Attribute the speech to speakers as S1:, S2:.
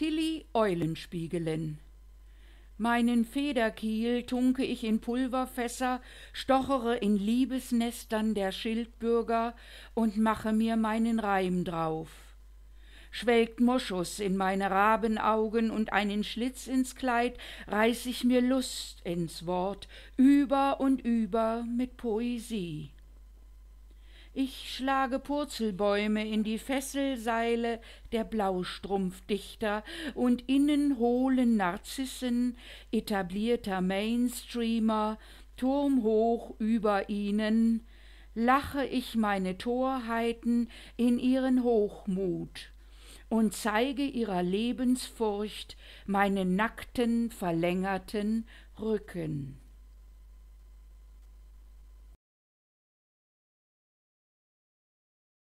S1: Tilly Eulenspiegelen. Meinen Federkiel tunke ich in Pulverfässer, stochere in Liebesnestern der Schildbürger und mache mir meinen Reim drauf. Schwelgt Moschus in meine Rabenaugen und einen Schlitz ins Kleid, reiß ich mir Lust ins Wort, über und über mit Poesie. Ich schlage Purzelbäume in die Fesselseile der Blaustrumpfdichter und innen hohlen Narzissen, etablierter Mainstreamer, turmhoch über ihnen, lache ich meine Torheiten in ihren Hochmut und zeige ihrer Lebensfurcht meinen nackten, verlängerten Rücken.